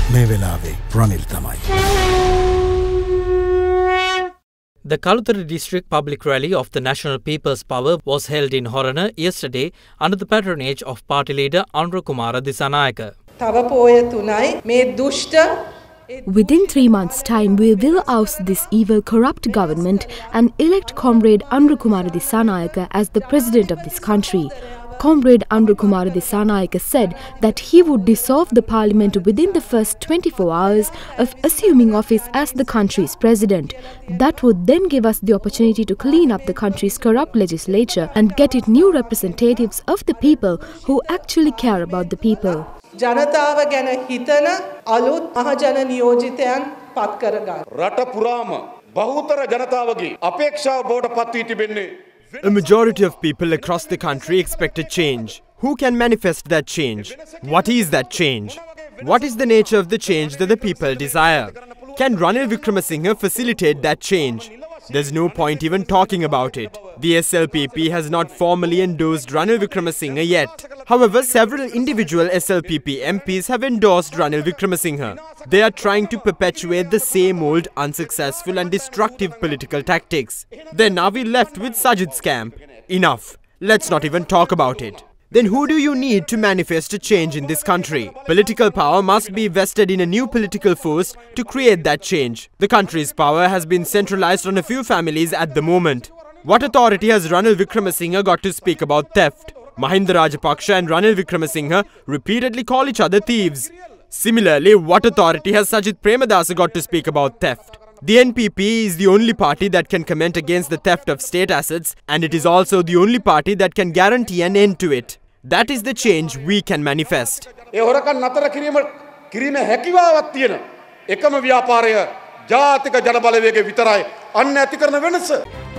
මේ වෙලාවේ රනිල් තමයි. The Kalutara District Public Rally of the National People's Power was held in Horana yesterday under the patronage of party leader Anurakumara Dissanayaka. Within 3 months' time, we will oust this evil, corrupt government and elect Comrade Anurakumara Dissanayaka as the president of this country. Comrade Anurakumara Dissanayaka said that he would dissolve the parliament within the first 24 hours of assuming office as the country's president. That would then give us the opportunity to clean up the country's corrupt legislature and get it new representatives of the people who actually care about the people. ජනතාව ගැන හිතන අලුත් මහජන නියෝජිතයන් පත් කරගන්න. රට පුරාම බහුතර ජනතාවගේ අපේක්ෂාව බවට පත් වී තිබෙන්නේ. A majority of people across the country expect a change. Who can manifest that change? What is that change? What is the nature of the change that the people desire? Can Ranil Wickremesinghe facilitate that change? There's no point even talking about it. The SLPP has not formally endorsed Ranil Wickremesinghe yet. However, several individual SLPP MPs have endorsed Ranil Wickremesinghe. They are trying to perpetuate the same old unsuccessful and destructive political tactics. Then are we left with Sajid's camp? Enough. Let's not even talk about it. Then who do you need to manifest a change in this country? Political power must be vested in a new political force to create that change. The country's power has been centralized on a few families at the moment. What authority has Ranil Wickremesinghe got to speak about theft? Mahinda Rajapaksha and Ranil Wickremesinghe repeatedly call each other thieves. Similarly, what authority has Sajid Premadasa got to speak about theft? The NPP is the only party that can comment against the theft of state assets, and it is also the only party that can guarantee an end to it. That is the change we can manifest. ඒ හොරකම් නතර කිරීමේ හැකියාවක් තියෙන එකම ව්‍යාපාරය ජාතික ජන බලවේගය විතරයි. අන්න ඇති කරන වෙනස